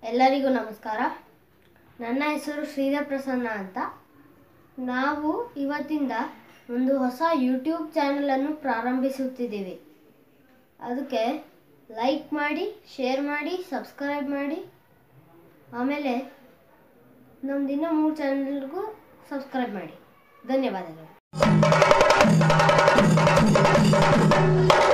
ಎಲ್ಲರಿಗೂ ನಮಸ್ಕಾರ. ನನ್ನ ಹೆಸರು ಶ್ರೀಧರ್ ಪ್ರಸನ್ನ ಅಂತ. ನಾವು ಇವತ್ತಿಂದ ಒಂದು ಹೊಸ ಯೂಟ್ಯೂಬ್ ಚಾನಲನ್ನು ಪ್ರಾರಂಭಿಸುತ್ತಿದ್ದೇವೆ. ಅದಕ್ಕೆ ಲೈಕ್ ಮಾಡಿ, ಶೇರ್ ಮಾಡಿ, ಸಬ್ಸ್ಕ್ರೈಬ್ ಮಾಡಿ. ಆಮೇಲೆ ನಮ್ದು ಇನ್ನೂ 3 ಚಾನಲ್ಗೂ ಸಬ್ಸ್ಕ್ರೈಬ್ ಮಾಡಿ. ಧನ್ಯವಾದಗಳು.